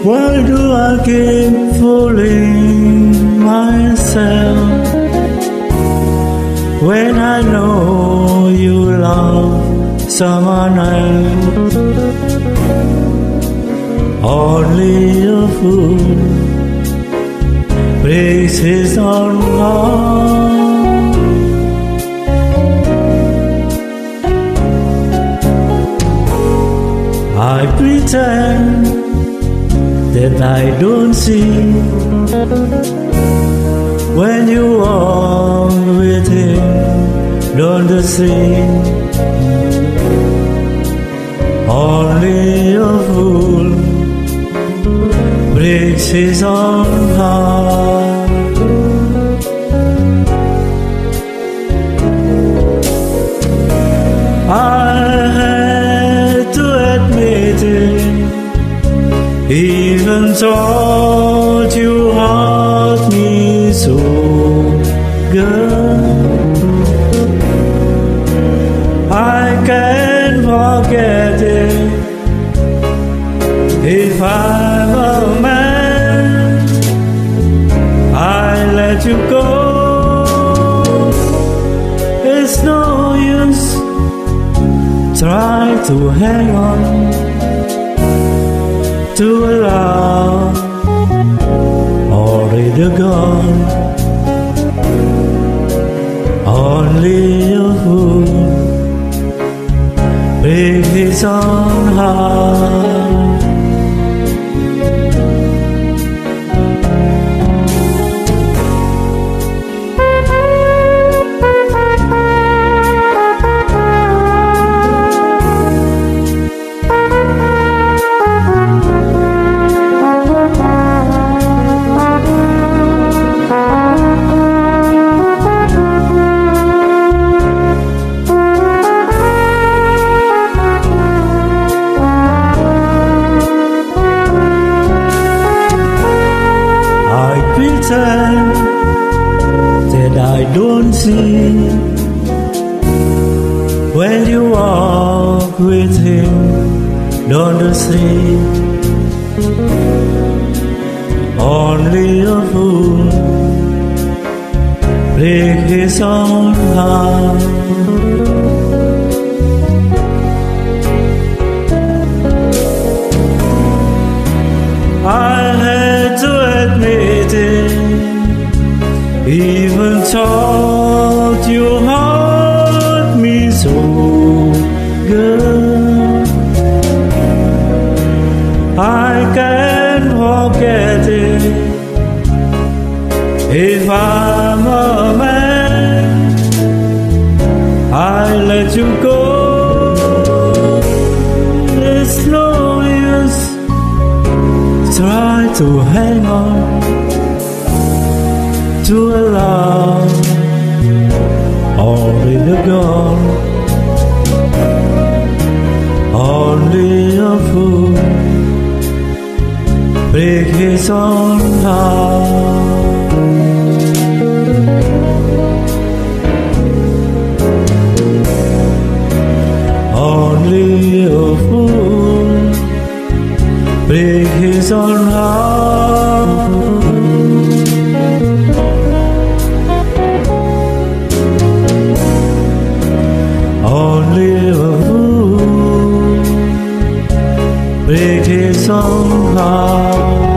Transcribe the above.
Why do I keep fooling myself when I know you love someone else? Only a fool breaks his own heart. I pretend that I don't see when you walk with him down the street. Only a fool breaks his own heart. I had to admit it, even thought you hurt me so, girl. I can't forget it. If I'm a man, I let you go. It's no use try to hang on to a love already gone. Only a fool breaks his own heart. Pretend that I don't see when you walk with him down the street. Only a fool breaks his own heart. I had to admit it, even thought you hurt me so, girl. I can't forget it. If I'm a man, I let you go. There's no use try to hang on to a love already gone. Only a fool breaks his own heart. Only a fool breaks his own heart. Only a fool breaks his own heart.